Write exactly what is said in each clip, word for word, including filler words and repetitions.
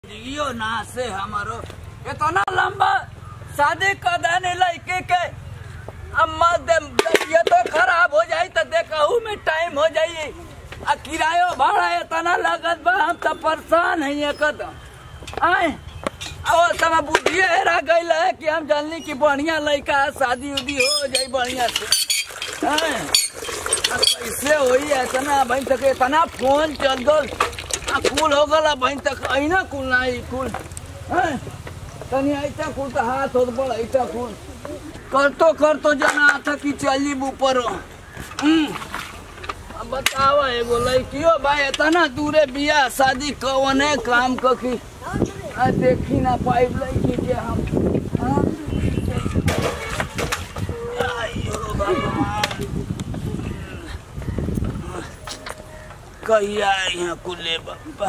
जियो ना से हमारो इतना लंबा शादी कर देने लड़के के अम्मा ये तो खराब हो जाये तो देखू में टाइम हो जाये। आ किरायो भाड़ा इतना लागत बा हम तो परेशान है एकदम। आए और समय बुद्धि हेरा गई है कि हम जानली कि बढ़िया लड़का शादी उदी हो जाये बढ़िया से। आए कैसे हो इतना भाई तक इतना फोन चल दो कुल हो गला भाई तक अना कुल ना कुल तनी ऐसा कुल तो हाथ हो बड़ ऐसा कुल कर तो कर तो जाना था कि चली ऊपर। बताओ एगो लड़कियों भाई इतना दूरे बिया शादी कौने काम क की देखी ना पाई लड़की के हम कहिया यहाँ कुले बाबा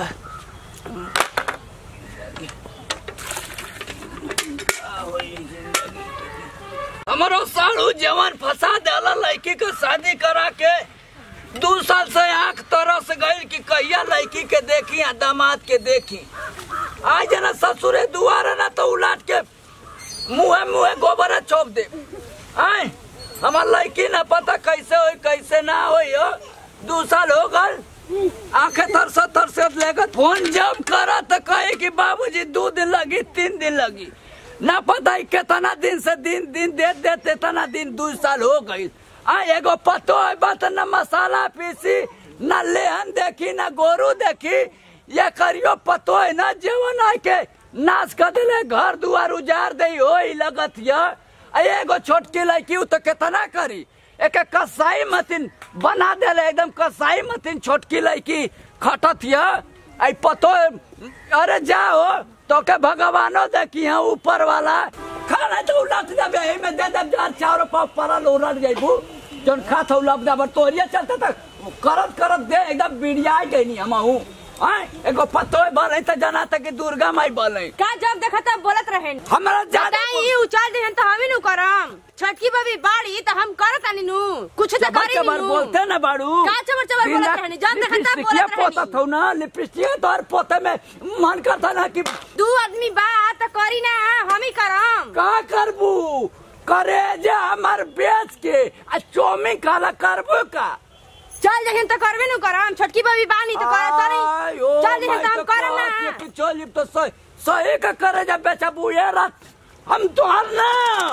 हमारो सालू जवान फंसा देला लड़की के शादी करा के दो साल से आंख तरस गई कि कहिया लड़की के देखी या दामाद के देखी। आज ना ससुरे दुआरा ना तो उलाट के मुँह मुँह गोबर चौप दे। आए हमार लड़की ना पता कैसे हो कैसे ना हो दो साल हो गए आंखें तरस तरस लेकर फोन जब करा तो कहे कि बाबूजी दो दिन लगी तीन दिन लगी ना पता कितना दिन से दिन दिन दे देते इतना दिन दो साल हो गई। आ एगो पतो है बात न मसाला पीसी न लेहन देखी न गोरू देखी ये करियो पतो है न जीवन आके नाश कर दिले घर दुआर उजार दे हो लगत एगो छोटकी लड़की तो कितना करी एक कसाई मतीन बना दिले एकदम कसाई मतीन छोटकी लड़की खटत है पतो अरे जाओ तो के भगवानो देखी है ऊपर वाला खाना तो उलट जाबे एही में दे दे चार चार पाँच परल उलट जाइबू जन खात हो लब दा तोरिया चलता तक करत करत दे एकदम बिड़िया गईनी हमहू। हां एगो पतो बले त जाना त कि दुर्गा माई बले का जब देखा तब बोलत रहे हमरा ज्यादा ई उचाल देहन त हमी नु करम छटकी बबी बाड़ी त हम करत आनी नु कुछ त करी नु बोलते ना बाड़ू का चबर चबर बोलत रहे जब देखा तब बोलत रहे पोता थौ ना लिपस्टिक तोर पोते में मन करता ना कि दू आदमी बा त करी ना हमी करम का करबू करे जे हमार बेच के आ चोमी काला करबो का चल जहन त करबे नु करम छटकी बबी बानी त करत नहीं चल जहन त हम करम ना कि चल तो सही सही का करे जा बेचा बुए रात हम तो हर ना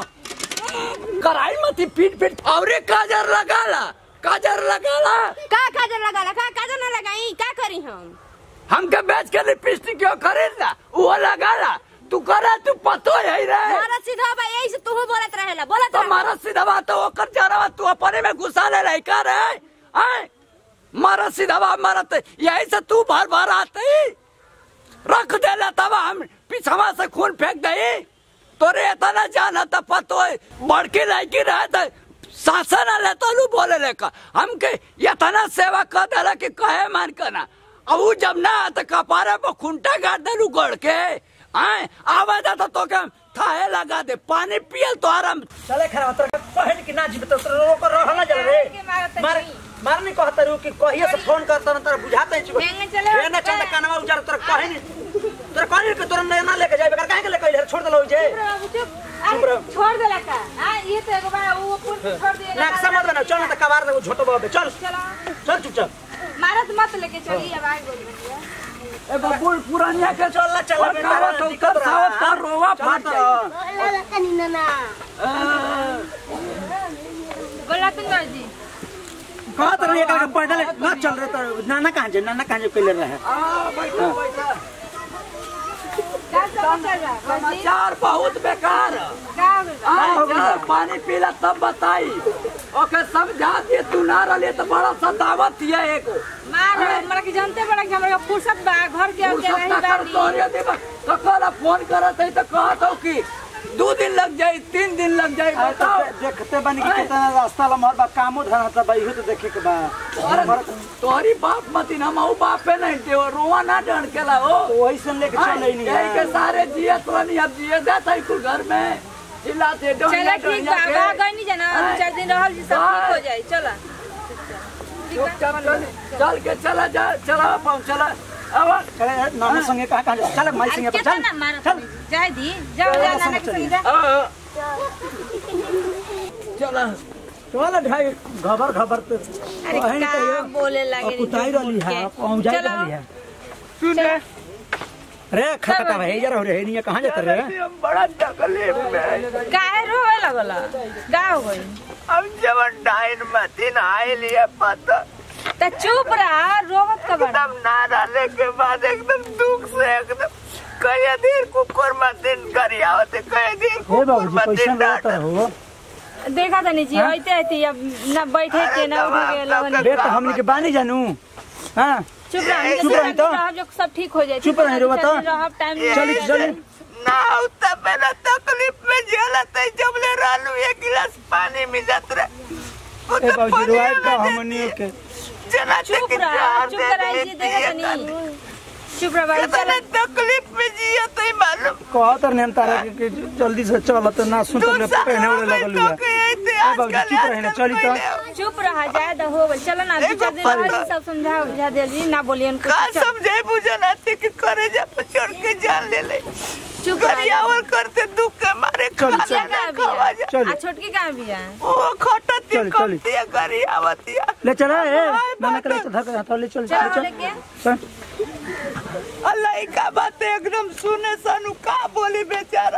कराई मती पीट पीट औरे काजर लगाला काजर लगाला का काजर लगाला का काजर ना लगाई का करी हम हमके बेच के लिपस्टिक क्यों खरीदला वो लगाला तू करा तू पतो है रे मारा सीधा बा यही से तू बोलत रहेला बोलत तो मारा सीधा बात तो ओकर जरा तू अपने में घुसा ले रही का रे आए मारा सीधा बात मारा तो यही से तू बार बार आते रख देला तब हम पिछवा से खून फेंक दई तोरे इतना जाना था पतो है बड़की लड़की रहे तो शासन ले तो लू बोले लेका हमके इतना सेवा कर देला कि कहे मान करना अब जब ना तो कपारे पर खूंटा गाड़ देलू गड़ के आए आवाज आता तो क्या थाहे लगा दे पानी पियल तो आराम चले खरा उतर पहन के ना जीव तो रोक रहना जल रे मार मार नहीं कहता रू कि कहिए से फोन करता न तोरा बुझाते है ए ना चल कानवा उजार तोरा कहे नहीं तोरा कहे कि तोरा ना लेके जाए बेकार काहे के लेके इधर छोड़ देलो जे छोड़ देला का हां ये तो एगो बा वो पुल छोड़ दिए ना समझ में ना चल ना त कबार दे झोटो बाबे चल चल चुपचाप मारत मत लेके चली अब आए बोल बनिया ए बबुल पुरानिया के चल चल बेटा तो कर सावत का रोवा फाट बोला कनी ना बोला तुम जी कहा तर ये का पैदल ना चल रे तो नाना कहां जे नाना कहां जे कइले रहे हां बैठो बैठो का समाचार बा समाचार बहुत बेकार का पानी पीला तब बताई ओके समझा दिए तू ना रले तो बड़ा सा दावत है एक मार हमरा के जानते बड़ा कि हमरा फुर्सत बा घर के आके नहीं बानी तोरे देबा तो कल फोन करत है तो कहत हो कि दो दिन लग जाए तीन दिन लग जाए बताओ देखते बनी कि कितना रास्ता लमहर बा कामो धरा त बई हो तो देखे के बा तोरी बाप मती ना माऊ बापे नहीं दे रोवा ना डन केला हो तो वही से लेके चल नहीं है के सारे जिया तो नहीं अब जिया देता है कुल घर में चिल्लाते डोन चला ठीक बा बा गई जना दो चार दिन रहल जी सब ठीक हो जाए चला चल चल के चला जा चला पहुंच चला अब चल नाना संगे कहां कहां चल माई संगे चल चल जाए दी जाओ जा नाना के संगे जा चला चल ढाई घबर घबर तो अरे का बोले लगे कुताई रही है पहुंच जाई रही है सुन रे खटका भाई जरा रे नहीं कहां जात रे बड़ा तकलीफ में काहे रोए लगला का हो गई अब जवन डाइन मतीन आए लिए पता त चुप रहा रोवत का बड़ा एकदम ना डाले के बाद एकदम दुख से एकदम कई देर कुकर मतीन करियावते कई देर हे बाबूजी कैसे रहत हो देखा था नीचे होते आती अब ना बैठे के ना उठ के लगन बे तो हमनी के बानी जानू हां चुप रहा चुप रही तो जो सब ठीक हो जाए चुप रही रो बता रहब टाइम चली चली ना उतना मेरा तकलीफ में झेलत है जब ले रालू एक गिलास पानी मिलत रे ए बाबूजी रोआई का हमनी के चला चुप रहा चुप कराई जी देखा तनी चुप रहा भाई चल तकलीफ में जिया तो मालूम कहत रहन तारा के जल्दी से चल तो ना सुन तो पहने वाले लगल हुआ ए बाबूजी चुप रहे ना चली तो चुप रहा जाए तो हो चल ना विचार दे रहा सब समझा बुझा दे जी ना बोलिए उनको का समझे बुझना थे कि करे जा चढ़ के जान ले ले चुप करियावल करते दुख के मारे खा जा खवा जा आ छोटकी कहां भी है ओ खटती चल, चल। करती करियावतिया ले चला ए नाना करे तो धक हाथ ले चल चल चल लेके चल अल्लाह का बात एकदम सुने सनु का बोली बेचारा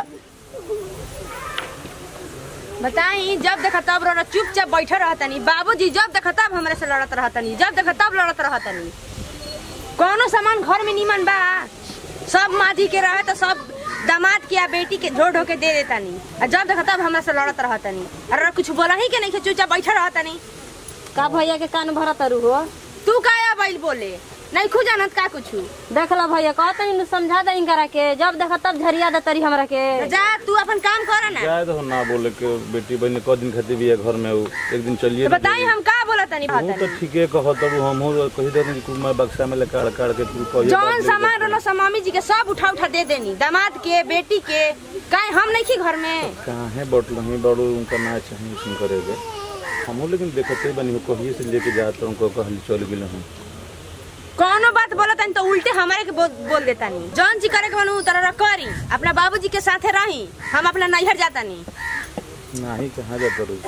बताई जब देखा तब रो चुपचाप बैठे रहता नहीं बाबूजी जब देखा तब हमारे से लड़त रहता नहीं जब देखा तब लड़त रहता नहीं कोनो सामान घर में नीमन बा सब माधी के रहे तो सब दामाद के या बेटी के ढो ढो के दे देता नहीं और जब देखा तब हमारे से लड़त रहता नहीं अरे कुछ बोला ही के नहीं चुपचाप बैठे रहता नहीं का भैया के कान भरा तरु हो तू का बैल बोले नहीं खु जानत का कुछ देख ला भैया कहते हैं समझा दे करा के जब देखा तब झरिया दे तरी हमरा के जा तू अपन काम कर ना जाए तो ना बोले के बेटी बहन क दिन खाती भी है घर में वो एक दिन चलिए तो बताई हम का बोला तनी वो तो ठीक है कहो तब हम हो कही दे कि मैं बक्सा में ले काट काट के तू कहिए जौन सामान रहलो समामी जी के सब उठा उठा दे देनी दामाद के बेटी के काहे हम नहीं की घर में कहां है बटल ही बड़ो उनका ना चाहिए सुन करेगे हम लेकिन देखते बनी कहिए से लेके जाता उनको कहल चल गेल हम कोनो बात बोलत तो उल्टे हमारे के बोल, बोल देता नहीं जौन जी करे के बनू तरह करी अपना बाबूजी के साथे रही हम अपना नैहर जाता नहीं नहीं कहां जाता रू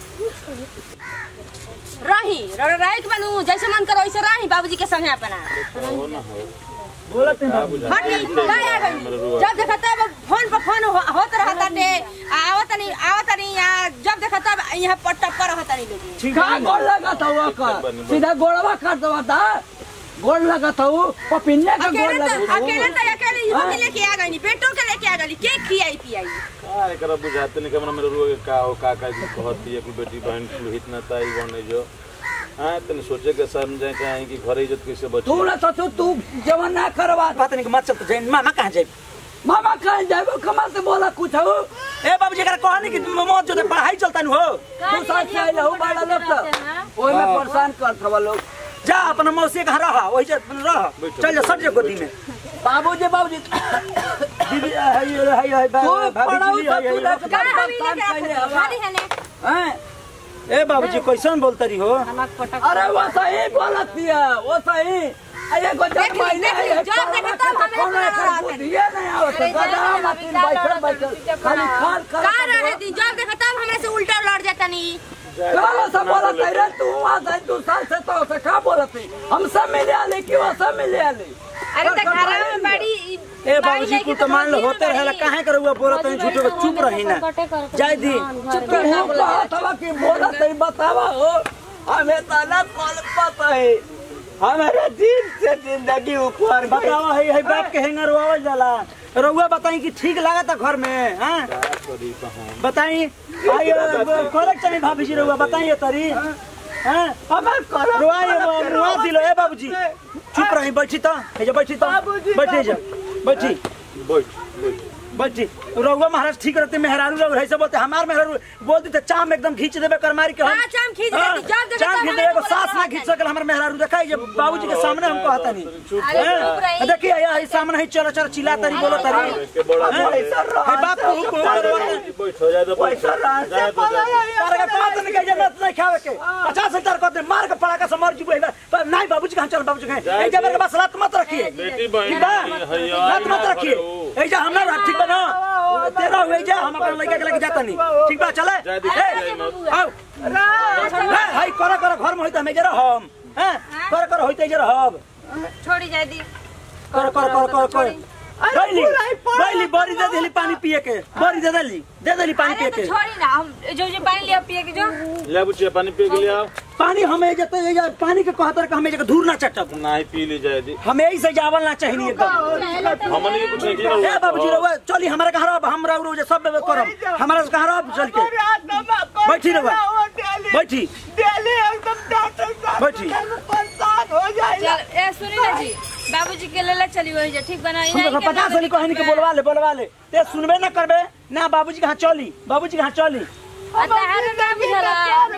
रही रही के बनू जैसे मन करो वैसे रही बाबूजी के संगे अपना बोलत नहीं हट नहीं का आ गई जब देखा तब फोन पर फोन हो, होत रहता ने आवत नहीं आवत नहीं जब देखा तब यहां पर टप्पा रहता नहीं लोग ठीक है गोड़ लगा था वो का सीधा गोड़वा काट दवा था गोड़ लगा था वो पपिनिया का गोड़ अकेले लगा तो अकेले तो अकेले इहो के लेके आ गई पेट्रोल के लेके आ गई के खियाई पियाई का एकरा बुझाते नहीं कि मेरे रो का हो का का कहती है कि बेटी बहन तू इतना ताई बने जो हां तने सोचे के समझे काहे कि घर इज्जत कैसे बचे तू ना तो तू जवन ना करवा बात नहीं मत चल तो जैन मामा कहां जाए मामा कहां जाबो कमाल से बोला कुछ हो ए बाबूजी एकरा कहनी कि मौत जो पढ़ाई चलता न हो तू साथ से आइला हो बड़ा लोग तो ओए में परेशान करत हवा लोग जा अपना मौसी के घर रहा वही से रह चल जा सट जा गोदी में बाबूजी बाबूजी दीदी हाय हाय हाय तू पढ़ाऊ भाभी तो तू जी ना का हम लेके आ खाली है ने हैं ए बाबूजी कैसन बोलता रही हो अरे वो सही बोलत दिया वो सही अरे को जब महीने है जब देखा तब हमें कर बुधिया नहीं आवत गधा मतीन बैठल बैठल खाली खाल कर का रहे दी जब देखा तब हमरे से उल्टा लड़ जाता नहीं काला सा बोलत है रे तू वहां से तू साल से तो से का बोलत है हम सब मिले आले कि वो सब मिले आले अरे त घर में बड़ी ए बाबूजी को तो मान लो होते रहेला काहे कर हुआ बोलत है झूठो को चुप रही ना जाय दी चुप तो हो कहत कि बोलत है बतावा हो हमें ताना कॉल पता है हमारे दिन से जिंदगी ऊपर बतावा है है बाप के हेंगर रोवल जाला रउआ बताई कि ठीक लागत घर में हां बताई आई करेक्ट नहीं भाभी जी रउआ बताइए तरी हां हमें कर रोआए मुआ दिलो ए बाबूजी चुप रही बैठी तो हे जा बैठी तो बैठे जा बैठी बैठ बैठ बैठी रहुआ महाराज ठीक रहते मेहरारू रहो ऐसे बोलते हमार मेहरारू बोल देते चाम एकदम खींच देबे कर मारी के हम हां चाम खींच देती जब देखो चाम खींच देबे सास ना खींच सकल हमर मेहरारू देखा ये बाबूजी के सामने हम कहता नहीं देखिए यही सामने ही चलो चलो चिल्ला तरी बोलो तरी है बाप को बैठ हो जाए तो बैठ जाए तो तारे का बात नहीं कहे मत नहीं खावे के पचास हजार को दे मार के पड़ा का समर जीबो पर नहीं बाबूजी कहां चल बाबूजी कहां ए जबर के बस लात मत रखिए बेटी बहन हैया लात मत रखिए ए जा हमरा ठीक बना तेरा हुए जा हम अपन लड़का के लेके जाता नहीं ठीक बा चले आओ हाय करा करा घर में होइता में जरा हम हैं कर कर होइते जरा हम छोड़ी जाए दी कर कर कर कर कर गईली गईली बड़ी दे देली पानी पिए के बड़ी दे देली दे देली पानी पिए के छोड़ी ना हम जो जो पानी लिया पिए के जो ले बुचिया पानी पी के लिया पानी हमें जते ये पानी के कहतर के हमें जगह धूर ना चटब नहीं पी ली जाए दी हमें ही से जावल ना चाहिए एकदम हमने के कुछ नहीं किया ए बाबूजी रहो चली हमरा कहां रहो हमरा रोज सब करब हमरा से कहां रहो चल के बैठी रहो बैठी डेली एकदम डॉक्टर बैठी परेशान हो जाए चल ए सुनी ना जी बाबूजी के लेले चली वही जे ठीक बनाई सुन पचास वाली कहनी के बोलवा ले बोलवा ले ते सुनबे ना करबे ना बाबूजी कहां चली बाबूजी कहां चली अतहर ना बुझला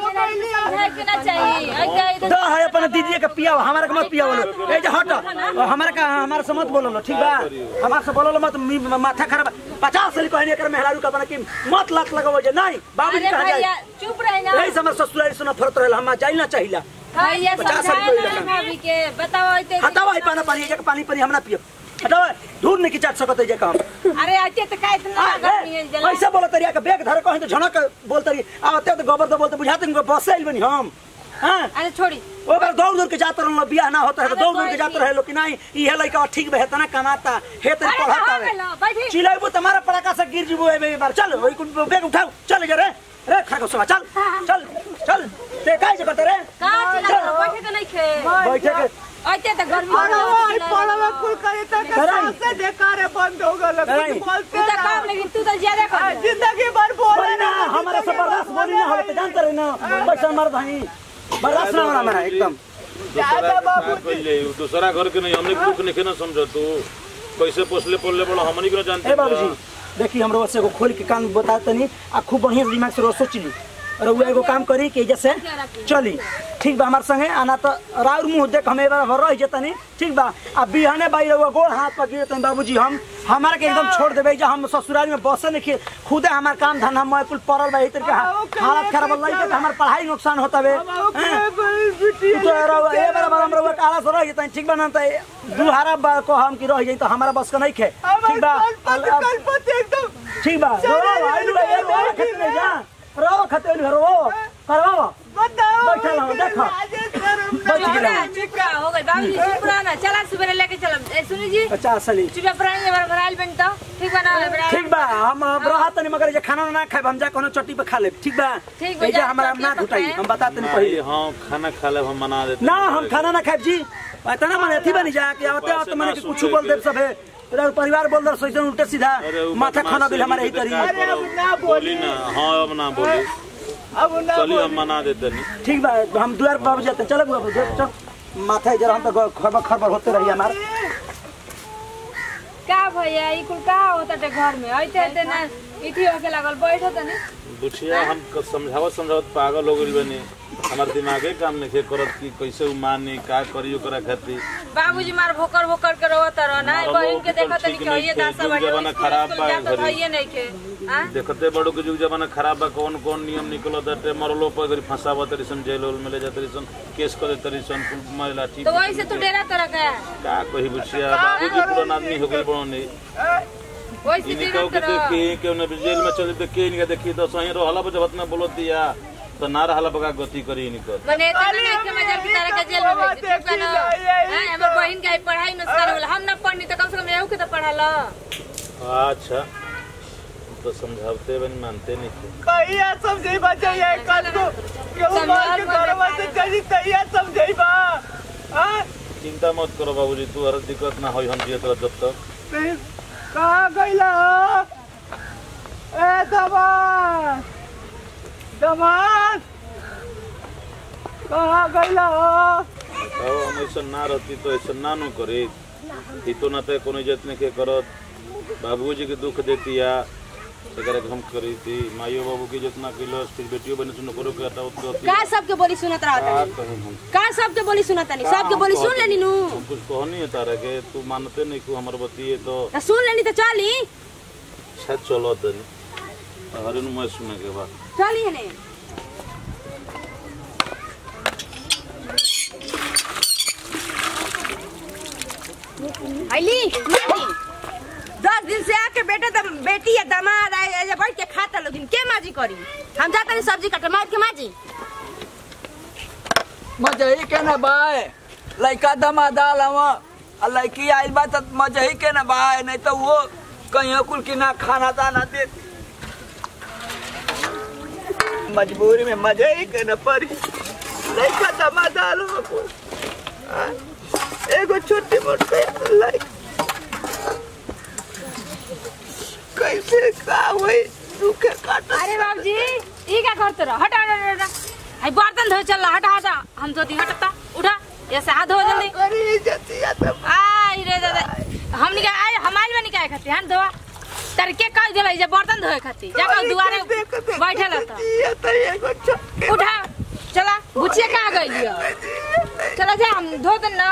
समझाए के ना चाहिए ऐसे द है अपन दीदी के पिया हमारा के मत पिया बोलो ए जे हट हमारा का हमारा से मत बोलो ठीक बा हमारा से बोलो मत माथा खराब पचास वाली कहनी कर मेहरारू का बना कि मत लात लगाओ जे नहीं बाबूजी अरे कहां भैया जाए चुप रह ना यही समझ ससुराल सुना फरत रहल हम जाई ना चाहिला भैया पचास समझाए रुपया ना भाभी के बताओ ऐसे हटावा ही पाना पानी जक पानी पानी हमरा पियो हटावा दूर नहीं किचाट सकत जे काम अरे आते तो का इतना गर्मी है जला कैसे बोलत रिया के बैग धर कहीं तो झनक बोलत रही आवते तो गोबर तो बोलते बुझाते इनको बस आइल बनी हम हां अरे छोड़ी ओ बार दौड़ दौड़ के जात रहलो बियाह ना होता है तो दौड़ दौड़ के जात रहे लो कि नहीं ई है लइका ठीक बे तना कमाता हे तेरे पढ़ाता है चिल्लाइबो तुम्हारा पड़ाका से गिर जीबो ए बार चल ओई कुन बैग उठाओ चल जा रे रे खा को चल चल चल ते काई जे करते रे का चिल्ला बैठे के नहीं खे बैठे के आते तो गर्मी अरे पड़वा कुल करे तक सबसे बेकार बंद हो गल बोलते तू तो काम लेकिन तू तो ज्यादा कर जिंदगी भर बोले ना हमारा से बर्दाश्त बोली ना हो तो जानते रहे ना बस मर भाई बर्दाश्त ना होना मेरा एकदम ज्यादा बाबू दूसरा घर के नहीं हमने कुछ नहीं ना समझ तू कैसे पोसले पोलले बोलो हमनी को जानते ए बाबूजी देखी हमरो से को खोल के कान बताते नहीं आ खूब बढ़िया से दिमाग से रो सोचली और वो एगो काम करी कि जैसे चली ठीक बा हमार संगे आना तो राउर मुंह देख हम एक बार रह जतनी ठीक बा आ बिहाने बाई रहुआ गोड़ हाथ पर गिरत बाबूजी हम हमारा के एकदम छोड़ देबे जे हम ससुराल में बसे नहीं खुदे हमार काम धंधा में कुल पड़ल बा इतर के हालत खराब लई के हमार पढ़ाई नुकसान होता बे तो रहुआ ए बार बार हम रहुआ काला से रह जतनी ठीक बा ना तो दुहारा बा को हम की रह जाई तो हमारा बस का नहीं खे ठीक बा एकदम ठीक बा रो आइलू ए रो खत में जा रो खतेल रो करवाओ बताओ बैठल हम देखो बैठ गेला चुप हो गई बाबूजी चुप रह ना चला सुबह लेके चलम ए सुनी जी पचास साली चुप प्राणी बार बनाइल बन तो ठीक बना ठीक बा हम रहत नहीं मगर जे खाना ना खाए हम जा कोनो चट्टी पे खा ले ठीक बा ठीक ए जे हमरा ना घुटाई हम बताते नहीं पहले हां खाना खा ले हम मना देते ना हम खाना ना खाए जी इतना मन अथी बनी जा कि आवते आवते मन के कुछ बोल दे सब है तेरा परिवार बोल दर सोचन उल्टे सीधा माथा खाना बिल हमारे ही तरी अरे अब ना बोली ना हां अब ना बोली अब ना चलिए हम मना देते नहीं ठीक बा हम द्वार बाबू जाते चलो बाबू चल माथा जरा हम तो खबर खबर होते रही हमार का भैया ई कुल का होता ते घर में आइते ते ना इथी होके लागल बैठो त नहीं बुझिया हम समझावत समझावत पागल हो गइल बनी हमार दिमागे काम नहीं करत कि कैसे उ मानी का करियो करा खातिर बाबूजी मार भोकर भोकर के रोत रह ना बहिन के देखत नहीं कि ये दासा बाटे जमाना खराब बा तो भइए नहीं के हां देखते बड़ो के जुग जमाना खराब बा कौन कौन नियम निकलो दटे मरलो पर गरी फंसावा तरी सन जेल होल में ले जा तरी सन केस करे तरी सन महिला ठीक तो वही से तू डेरा तरह का का कही बुझिया बाबूजी पुराना आदमी हो गइल बड़ो नहीं वही से इनको के देखी के ने जेल में चले देख के इनका देखी तो सही रहला जब ना बोलो दिया तो ना रहला बगा गति करी इनको मने इतना नहीं के मजा की तरह के जेल में भेज ठीक बना हां हमर बहिन के पढ़ाई नुकसान होला हम ना पढ़नी तो कम से कम एहू के तो पढ़ाला अच्छा तो समझाते बन मानते नहीं थे कहिया समझे बच्चा ये कल को केहू मार के घरवा से चली तैया समझे बा हां चिंता मत करो बाबूजी तू हर दिक्कत ना होई हम जियत रह जब तक नहीं कहां गइला ए दमाद दमाद कहां गइला अब हम ऐसा ना रहती तो ऐसा ना नु करे ही तो ना ते कोनो इज्जत नहीं के करत बाबूजी के दुख देती या एकरा के हम करी थी माइयो बाबू की जितना किलो फिर बेटियों बने सुनो करो के हटाओ तो का सबके बोली सुनत रहत का सबके बोली सुनत नहीं सबके बोली सुन लेनी नु कुछ कहनी है तारा के तू मानते नहीं को हमर बतिए तो सुन लेनी तो चली शायद चलो तनी अरे नु मैं सुने के बाद चली ने आईली दस दिन से आके बेटे तो बेटी या दामाद आए बैठ के खाता लोग के माजी करी हम जाते नहीं सब्जी काटे मार के माजी मजही के ना बाय लइका दामाद आल हम आ लइकी आइल बा त मजही के ना बाय नहीं तो वो कहीं कुल की ना खाना दाना दे मजबूरी में मजही के ना पड़ी लइका दामाद आल हम एगो छोटी मोटी लाइक कैसे का होई दुखे काट अरे बाबूजी ई का करत रह हट हट हट आई बर्तन धो चल हट हट हम धोती हटता उठा ऐसे हाथ धो जल्दी करी जती या त आई रे दादा हमनी का आई हमारी में निकाय खाती हाथ धोआ तर के कह देले जे बर्तन धोए खाती जाके दुआरे बैठल त ये त एगो छोटी उठा चला बुचिया कहां गइलियो चला जा हम धो दे ना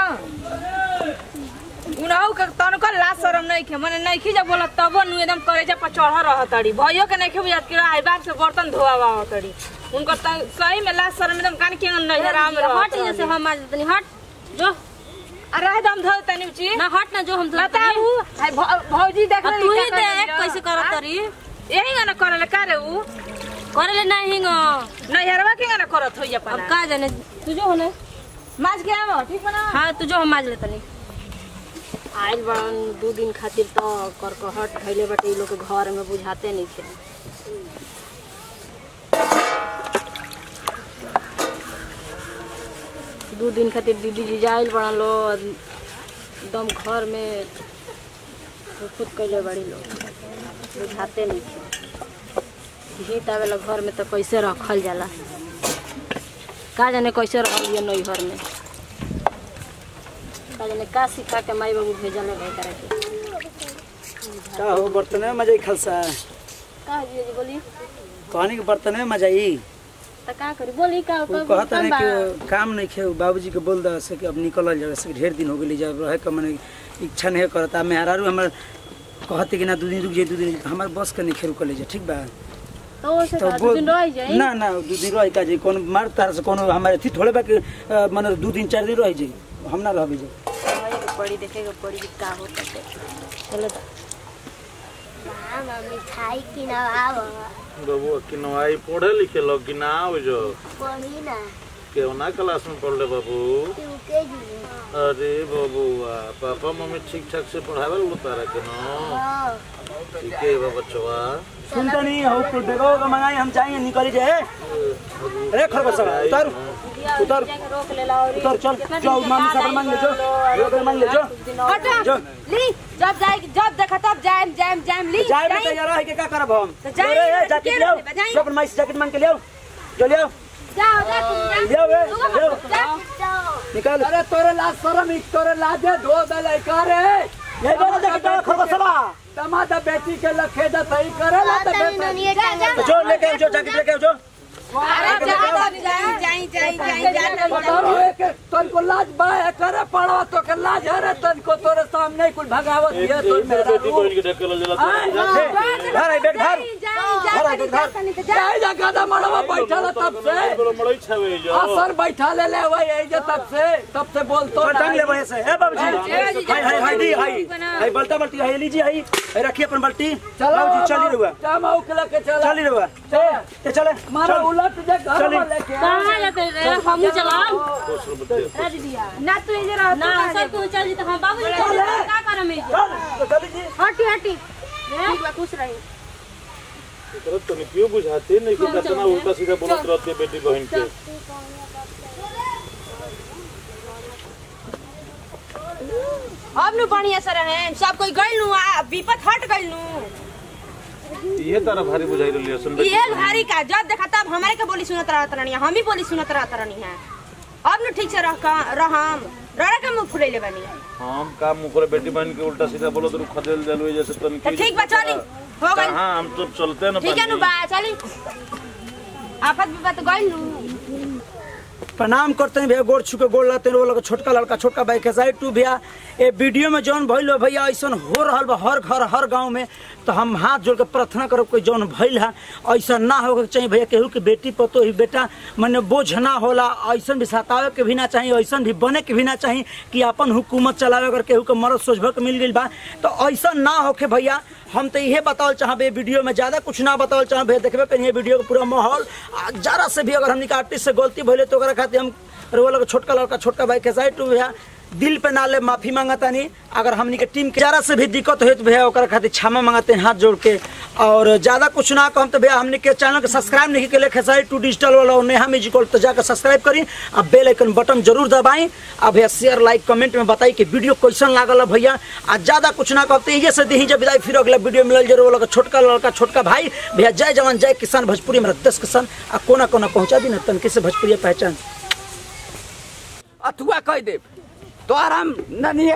उनाऊ के तन को लाज शरम नहीं के मने नहीं खी जब बोलत तब नु एकदम करे जे पर चढ़ रह तड़ी भयो के नहीं के बुझत के आई बाप से बर्तन धोआवा तड़ी उनको त सही में लाज शरम एकदम कान के नहीं आराम रह हट जैसे हम मार देतनी हट जो अरे हम धो तनी उची ना हट ना जो हम धो बताऊ हाय भौजी देख ले तू ही देख कैसे करत तरी यही गाना करले का रे उ करले नहीं गो नहीं हरवा के गाना करत होई अपन अब का जाने तू जो होने माज के आवो ठीक बना हां तू जो हम माज लेतनी आइल बन दो दिन खातिर तो करकहट खैले बाटे लोग के घर में बुझाते नहीं थे दो दिन खातिर दीदी जी जाइल बड़ा लो एकदम घर में खुद कैले बड़ी लोग बुझाते नहीं थे हित आवेला घर में तो कैसे रखल जाला का जाने कैसे रहल ये नई घर में का जाने का सिखा के माई बाबू भेजल है करे के का हो बर्तन में मजा खलसा का जी जी बोली कहनी के बर्तन में मजा ई त का करी बोली का वो कहता है कि काम नहीं खे बाबूजी के बोल द से कि अब निकल जाए से ढेर दिन हो गेली जब रहे के मने इच्छा नहीं करता मेहरारू हमर कहते कि ना दो दिन रुक जाए दो दिन हमार बस के नहीं खेर कर ले जा ठीक बा तो से दो दिन रह जाई ना ना दो दिन रह का जे कोन मार तार से कोनो हमारे थी थोड़े बा के मने दो दिन चार दिन रह जाई हम ना रहबे जे पड़ी देखेगा पड़ी का होता है चलो मामा मिठाई किनवाओ बाबू किनवाई पढ़े लिखे लोग कि ना हो जो पढ़ी ना केवना क्लास में पढ़ले बाबू यूकेजी में अरे बाबूआ पापा मम्मी ठीक ठाक से पढ़ावे लो तारा के न हां ठीक है बा बच्चवा सुनता नहीं हो को देखो का मंगाई हम चाहिए निकल जाए अरे खरबसा उतर उतर रोक ले लाओ उतर चल जाओ मामी साहब मान ले जो रोक मान ले जो हट ली जब जाए जब देखा तब जाम जाम जाम ली जाए में तैयार है के का करब हम तो जाए, रे जैकेट ले आओ जाए। जो अपन माइस जैकेट मांग के ले आओ जो ले आओ जाओ जा तुम ले आओ रे ले आओ जाओ निकाल अरे तोरे लाज शरम ई तोरे लाजे धो दले करे ये वाला जैकेट खरबसा टमाटर बेटी के लखे द सही करे ला त तनी दुनिया का जो लेके आओ जो जैकेट लेके आओ जो अरे जा जाई जाई जाई जाई जा बताओ एक तन को लाज बा करे पड़वा तो के लाज है रे तन को तोरे सामने कुल भगावत है तो मेरा बेटी बहन के ढकेल जला घर आई बैठ घर जाई जाई जाई जा गादा मड़वा बैठल तब से बोलो मड़ई छावे जो असर बैठा ले ले वही है जे तब से तब से बोल तो टांग ले वहीं से ए बाबूजी हाय हाय हाय दी हाय हाय बल्टा बल्टी हाय लीजिए हाय रखिए अपन बल्टी बाबूजी चली रुआ टाइम के लेके चला चली रुआ ते चले मारा उलट जे घर में लेके कहां जाते रे हम चलाओ खुश रहो बच्चे रे दीदिया ना तू इधर रह ना सब तू चल जी तो हम बाबू जी का करम है चल तो चली जी हटी हटी ठीक बा खुश रही तरफ तो नहीं क्यों बुझाते नहीं कि कितना उल्टा सीधा बोलत रहते बेटी बहन के अब नु बढ़िया से रहे सब कोई गइल नु आ विपत हट गइल नु ये तारा भारी बुझाई लिया सुन ये भारी का जब देखा तब हमारे के बोली सुनत रहत रहनी हम ही बोली सुनत रहत रहनी है अब न ठीक से रह रहम रड़ा का मुंह फुलैले बानी हम का मुखरे बेटी बहन के उल्टा सीधा बोलो तो खदेल देलवे जैसे तन तो ठीक बा चली हो गई हां हम तो चलते ना ठीक है नु बा चली आफत भी बात गइल नु प्रणाम करते हैं भैया गोड़ छुके गोड़ लाते हैं वो लोग छोटका लड़का छोटका भाई खेसारी टू भैया ये वीडियो में जौन भइल हो भैया ऐसा हो रहा बा हर घर हर गांव में तो हम हाथ जोड़ के प्रार्थना करब कोई जौन भइल है ऐसा ना हो के चाहिए भैया केहू के बेटी पतो ही बेटा मने बोझ ना होला ऐसा भी सतावे के भी ना चाहिए ऐसा भी बने के भी ना चाहिए कि अपन हुकूमत चलावे अगर केहू के मरद सोचभ के मिल गई बा तो ऐसा ना होके भैया हम तो यही बतावल चाहबे वीडियो में ज्यादा कुछ ना बतावल चाहबे देखबे कहीं वीडियो का पूरा माहौल जरा से भी अगर हमनी का आर्टिस्ट से गलती भइले तो ओकरा खातिर हम वो लोग छोटका लड़का छोटका भाई खेसारी टू भैया दिल पे नाले माफी मांगता नहीं अगर हमनी के टीम के जरा से भी दिक्कत हो तो भैया ओकरा खातिर क्षमा मांगते हैं हाथ जोड़ के और ज्यादा कुछ ना कहम तो भैया हमनी के चैनल के सब्सक्राइब नहीं के लिए खेसारी टू डिजिटल वाला और नेहा म्यूजिकल तो जाकर सब्सक्राइब करी अब बेल आइकन बटन जरूर दबाई अब भैया शेयर लाइक कमेंट में बताई कि वीडियो कैसन लागल भैया आज ज्यादा कुछ ना कहते ये से दी जब विदाई फिर अगला वीडियो मिलल जरूर लगा छोटका लड़का छोटका भाई भैया जय जवान जय किसान भोजपुरी मेरा दस किसान आ कोना कोना पहुंचा दी ना तनके से भोजपुरी पहचान अथुआ कह दे तो आराम ननिए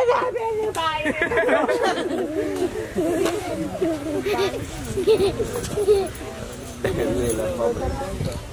Hehehehe